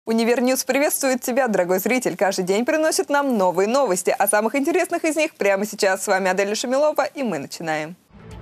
Универньюз приветствует тебя, дорогой зритель. Каждый день приносит нам новые новости. О самых интересных из них прямо сейчас. С вами Адель Шамилова, и мы начинаем.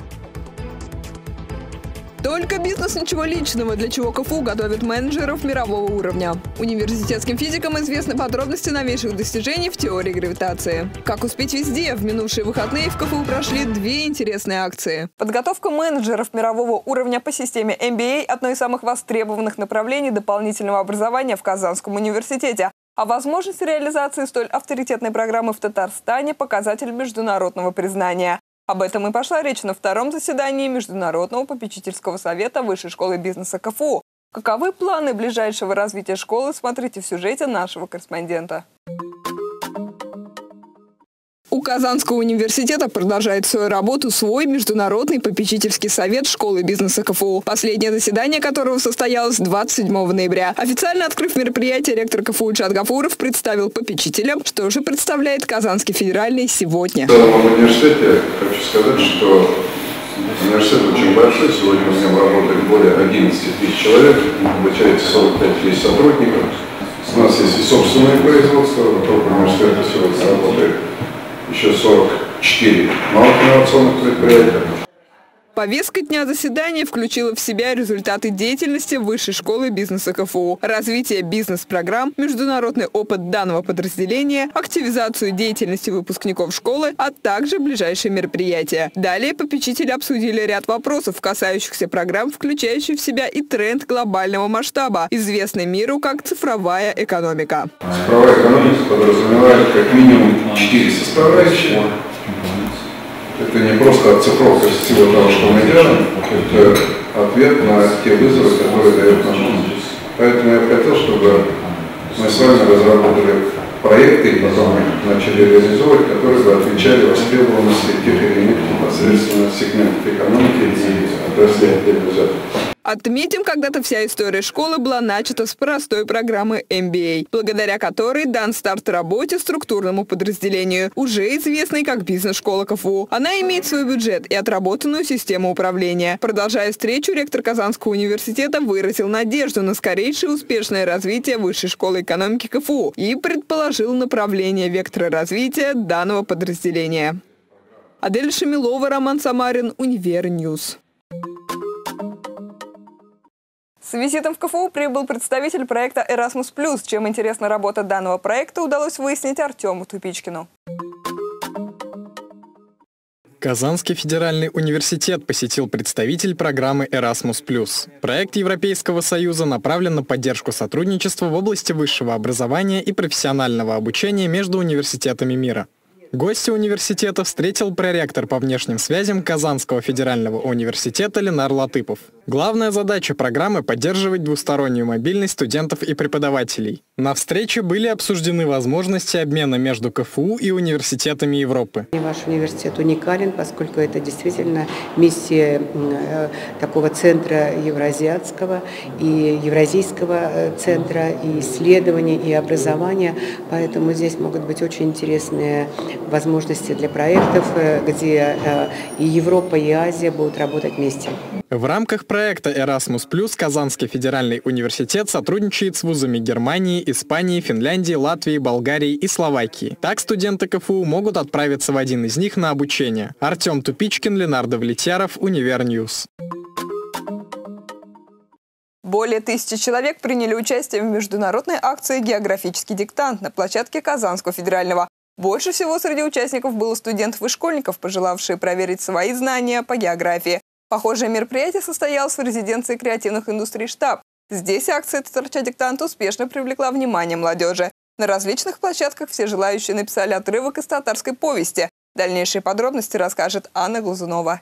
Только бизнес, ничего личного, для чего КФУ готовит менеджеров мирового уровня. Университетским физикам известны подробности новейших достижений в теории гравитации. Как успеть везде? В минувшие выходные в КФУ прошли две интересные акции. Подготовка менеджеров мирового уровня по системе MBA – одно из самых востребованных направлений дополнительного образования в Казанском университете. А возможность реализации столь авторитетной программы в Татарстане – показатель международного признания. Об этом и пошла речь на втором заседании Международного попечительского совета Высшей школы бизнеса КФУ. Каковы планы ближайшего развития школы, смотрите в сюжете нашего корреспондента. У Казанского университета продолжает свою работу свой Международный попечительский совет школы бизнеса КФУ, последнее заседание которого состоялось 27 ноября. Официально открыв мероприятие, ректор КФУ Ильшат Гафуров представил попечителям, что же представляет Казанский федеральный сегодня. В данном университете хочу сказать, что университет очень большой. Сегодня в нем работает более 11 тысяч человек, обучается 45 тысяч сотрудников. У нас есть и собственное производство, вокруг университета сегодня работает еще 44 малых инновационных предприятий. Повестка дня заседания включила в себя результаты деятельности Высшей школы бизнеса КФУ, развитие бизнес-программ, международный опыт данного подразделения, активизацию деятельности выпускников школы, а также ближайшие мероприятия. Далее попечители обсудили ряд вопросов, касающихся программ, включающих в себя и тренд глобального масштаба, известный миру как цифровая экономика. Цифровая экономика подразумевает как минимум 4 составляющие. Это не просто оцифровка всего того, что мы делаем, это ответ на те вызовы, которые дает нам жизнь. Поэтому я бы хотел, чтобы мы с вами разработали проекты и потом начали реализовывать, которые бы отвечали востребованности тех или иных непосредственно сегментов экономики и отраслей отдельно взятых. Отметим, когда-то вся история школы была начата с простой программы MBA, благодаря которой дан старт работе структурному подразделению, уже известной как бизнес-школа КФУ. Она имеет свой бюджет и отработанную систему управления. Продолжая встречу, ректор Казанского университета выразил надежду на скорейшее успешное развитие Высшей школы экономики КФУ и предположил направление вектора развития данного подразделения. Адель Шамилова, Роман Самарин, Универньюз. С визитом в КФУ прибыл представитель проекта Erasmus+. Чем интересна работа данного проекта, удалось выяснить Артему Тупичкину. Казанский федеральный университет посетил представитель программы Erasmus+. Проект Европейского Союза направлен на поддержку сотрудничества в области высшего образования и профессионального обучения между университетами мира. Гостя университета встретил проректор по внешним связям Казанского федерального университета Ленар Латыпов. Главная задача программы – поддерживать двустороннюю мобильность студентов и преподавателей. На встрече были обсуждены возможности обмена между КФУ и университетами Европы. Ваш университет уникален, поскольку это действительно миссия такого центра евразиатского и евразийского центра и исследований, и образования. Поэтому здесь могут быть очень интересные возможности для проектов, где и Европа, и Азия будут работать вместе. В рамках проекта Erasmus+, Казанский федеральный университет сотрудничает с вузами Германии, Испании, Финляндии, Латвии, Болгарии и Словакии. Так студенты КФУ могут отправиться в один из них на обучение. Артем Тупичкин, Ленардо Влетьяров, Универньюз. Более 1000 человек приняли участие в международной акции «Географический диктант» на площадке Казанского федерального. Больше всего среди участников было студентов и школьников, пожелавшие проверить свои знания по географии. Похожее мероприятие состоялось в резиденции креативных индустрий «Штаб». Здесь акция «Татарча диктант» успешно привлекла внимание молодежи. На различных площадках все желающие написали отрывок из татарской повести. Дальнейшие подробности расскажет Анна Глазунова.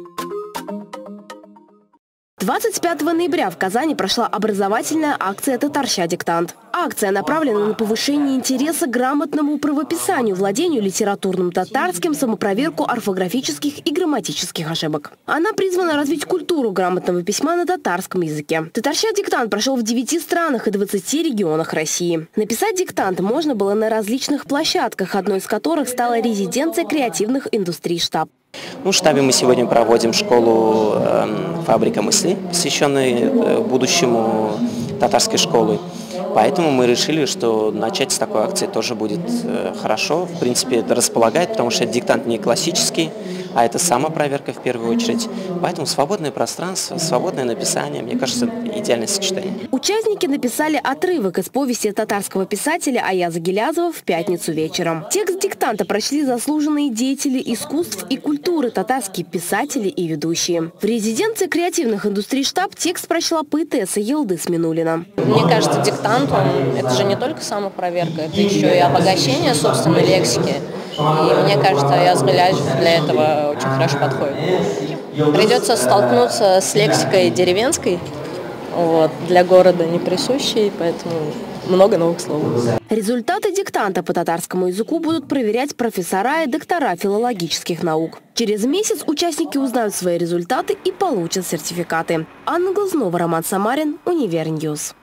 25 ноября в Казани прошла образовательная акция «Татарча диктант». Акция направлена на повышение интереса к грамотному правописанию, владению литературным татарским, самопроверку орфографических и грамматических ошибок. Она призвана развить культуру грамотного письма на татарском языке. «Татарча диктант» прошел в 9 странах и 20 регионах России. Написать диктант можно было на различных площадках, одной из которых стала резиденция креативных индустрий «Штаб». В штабе мы сегодня проводим школу «Фабрика мыслей», посвященную будущему татарской школы. Поэтому мы решили, что начать с такой акции тоже будет хорошо. В принципе, это располагает, потому что это диктант не классический, а это самопроверка в первую очередь. Поэтому свободное пространство, свободное написание, мне кажется, идеальное сочетание. Участники написали отрывок из повести татарского писателя Аяза Гилязова в пятницу вечером. Текст диктанта прочли заслуженные деятели искусств и культуры, татарские писатели и ведущие. В резиденции креативных индустрий штаб текст прочла поэтесса Елдыс Минулина. Мне кажется, диктант, это же не только самопроверка, это еще и обогащение собственной лексики. И мне кажется, Аяз Гилязов для этого очень хорошо подходит. Придется столкнуться с лексикой деревенской, для города не присущей, поэтому много новых слов. Результаты диктанта по татарскому языку будут проверять профессора и доктора филологических наук. Через месяц участники узнают свои результаты и получат сертификаты. Анна Глазнова, Роман Самарин, Универньюз.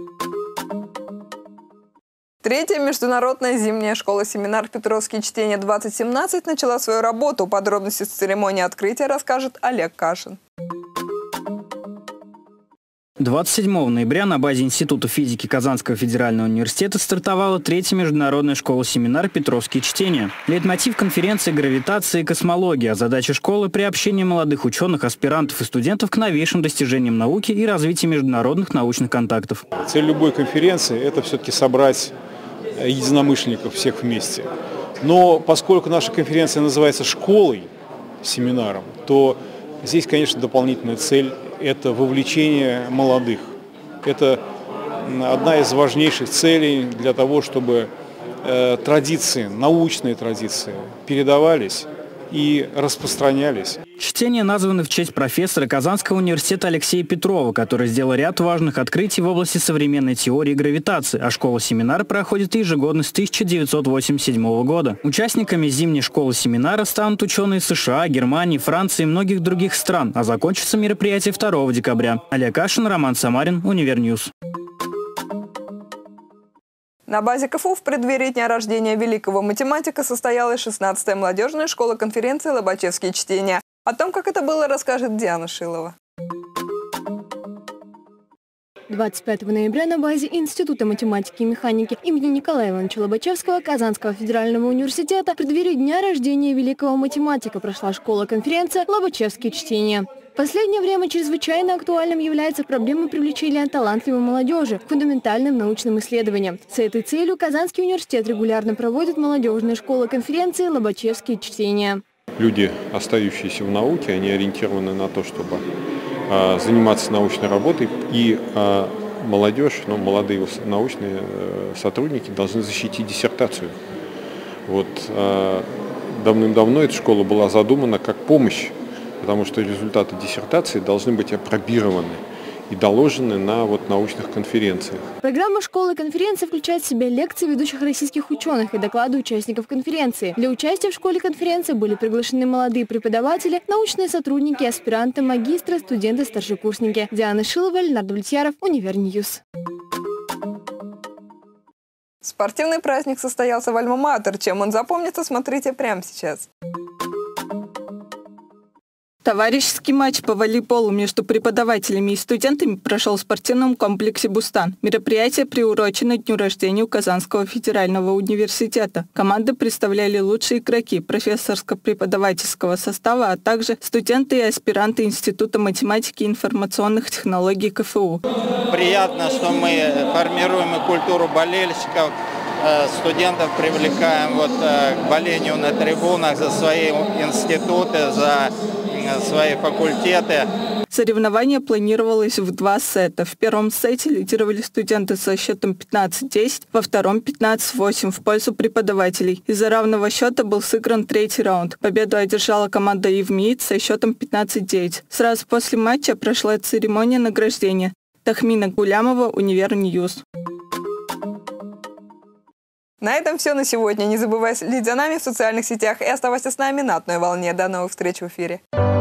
Третья международная зимняя школа-семинар «Петровские чтения-2017» начала свою работу. Подробности с церемонии открытия расскажет Олег Кашин. 27 ноября на базе Института физики Казанского федерального университета стартовала третья международная школа-семинар «Петровские чтения». Лейтмотив конференции «Гравитация и космология», а задача школы – приобщение молодых ученых, аспирантов и студентов к новейшим достижениям науки и развитию международных научных контактов. Цель любой конференции – это все-таки собрать единомышленников всех вместе. Но поскольку наша конференция называется школой, семинаром, то здесь, конечно, дополнительная цель – это вовлечение молодых. Это одна из важнейших целей для того, чтобы традиции, научные традиции передавались и распространялись. Чтения названы в честь профессора Казанского университета Алексея Петрова, который сделал ряд важных открытий в области современной теории гравитации, а школа-семинар проходит ежегодно с 1987 года. Участниками зимней школы-семинара станут ученые США, Германии, Франции и многих других стран, а закончится мероприятие 2 декабря. Олег Кашин, Роман Самарин, Универньюз. На базе КФУ в преддверии дня рождения великого математика состоялась 16-я молодежная школа конференции «Лобачевские чтения». О том, как это было, расскажет Диана Шилова. 25 ноября на базе Института математики и механики имени Николая Ивановича Лобачевского Казанского федерального университета в преддверии дня рождения великого математика прошла школа-конференция «Лобачевские чтения». В последнее время чрезвычайно актуальным является проблема привлечения талантливой молодежи к фундаментальным научным исследованиям. С этой целью Казанский университет регулярно проводит молодежные школы-конференции «Лобачевские чтения». Люди, остающиеся в науке, они ориентированы на то, чтобы заниматься научной работой, и молодежь, молодые научные сотрудники должны защитить диссертацию. Давным-давно эта школа была задумана как помощь, потому что результаты диссертации должны быть апробированы и доложены на научных конференциях. Программа школы-конференции включает в себя лекции ведущих российских ученых и доклады участников конференции. Для участия в школе-конференции были приглашены молодые преподаватели, научные сотрудники, аспиранты, магистры, студенты, старшекурсники. Диана Шилова, Леонард Влетьяров, Универньюз. Спортивный праздник состоялся в Альма-Матер. Чем он запомнится, смотрите прямо сейчас. Товарищеский матч по волейболу между преподавателями и студентами прошел в спортивном комплексе «Бустан». Мероприятие приурочено дню рождения Казанского федерального университета. Команды представляли лучшие игроки профессорско-преподавательского состава, а также студенты и аспиранты Института математики и информационных технологий КФУ. Приятно, что мы формируем и культуру болельщиков, студентов привлекаем к болению на трибунах за свои институты, за свои факультеты. Соревнование планировалось в 2 сета. В первом сете лидировали студенты со счетом 15-10, во втором 15-8 в пользу преподавателей. Из-за равного счета был сыгран 3-й раунд. Победу одержала команда ИВМИИТ со счетом 15-9. Сразу после матча прошла церемония награждения. Тахмина Гулямова, Универньюз. На этом все на сегодня. Не забывай следить за нами в социальных сетях и оставайся с нами на одной волне. До новых встреч в эфире.